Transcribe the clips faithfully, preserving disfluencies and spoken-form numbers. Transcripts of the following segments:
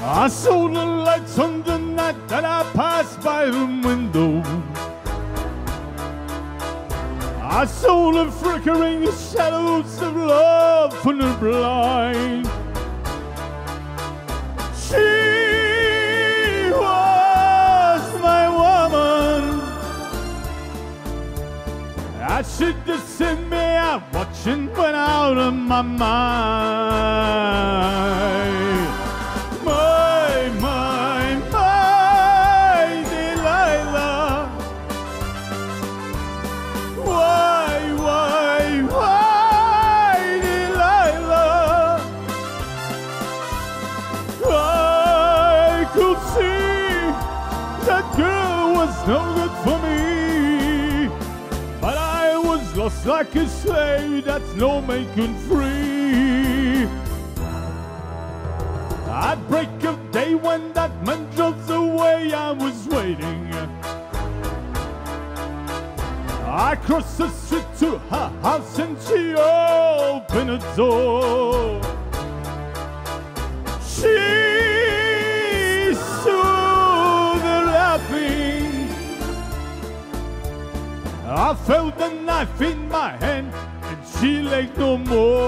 I saw the lights on the night that I passed by the window. I saw the flickering shadows of love on the blind. She was my woman. I should have seen me out watching went out of my mind. My, my, my Delilah. Why, why, why Delilah? I could see that girl was no good for me, but I was lost like a slave that's no making free. At break of day when that man drove away, I was waiting. I crossed the street to her house and she opened the door. She stood there laughing. I felt the knife in my hand and she lay no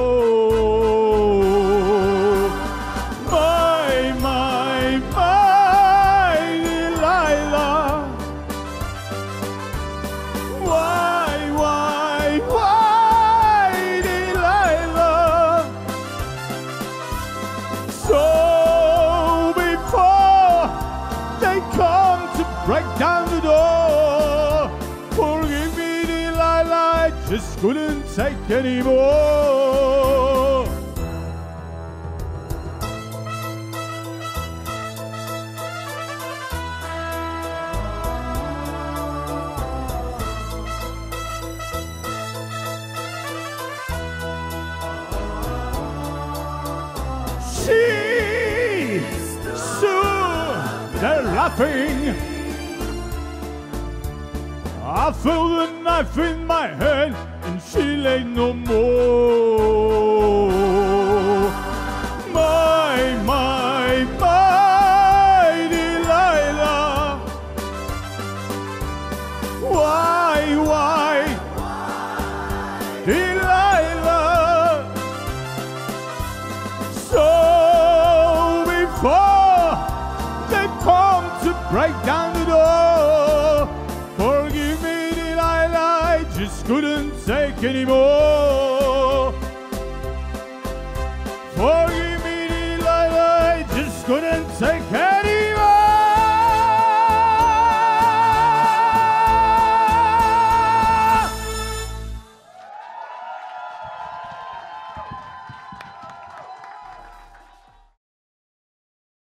more. My, my, my Delilah. Why, why, why Delilah? So before they come to break down the door, forgive me Delilah, I just couldn't take anymore. She stood there laughing. I felt the knife in my hand and she lay no more. My, my, my Delilah. Why, why, Delilah? So before they come to break down the door, forgive me Delilah, I just couldn't take anymore. Forgive